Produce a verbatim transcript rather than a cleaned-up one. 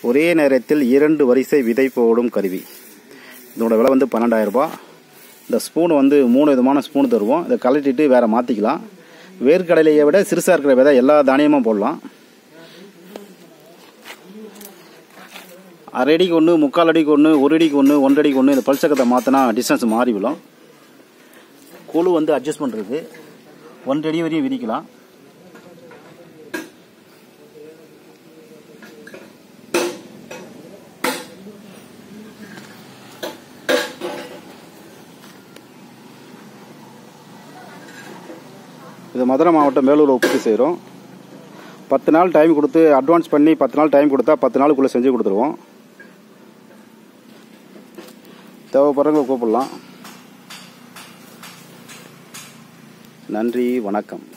ஒரே நேரத்தில் இரண்டு வரிசை விதை போடும் கருவி. இதோட விலை வந்து பன்னெண்டாயிரம் ரூபாய். இந்த ஸ்பூன் வந்து மூணு விதமான ஸ்பூன் தருவோம். இதை கழட்டிட்டு வேறு மாற்றிக்கலாம். வேர்க்கடலையை விட சிறுசாக இருக்கிற விதை எல்லா தானியமும் போடலாம். அரை அடிக்கு ஒன்று, முக்கால் அடிக்கு ஒன்று, ஒரு அடிக்கு ஒன்று, ஒன்றரை அடிக்கு ஒன்று. இந்த பல்சக்கத்தை மாற்றினா டிஸ்டன்ஸ் மாறி விடும். குழு வந்து அட்ஜஸ்ட் பண்ணுறது ஒன்றரை அடி வரையும் விரிக்கலாம். இது மதுரை மாவட்டம் மேலூர் உற்பத்தி செய்கிறோம். பத்து நாள் டைம் கொடுத்து அட்வான்ஸ் பண்ணி பத்து நாள் டைம் கொடுத்தா பத்து நாளுக்குள்ளே செஞ்சு கொடுத்துருவோம். தேவைப்படுறவங்க கூப்பிடலாம். நன்றி, வணக்கம்.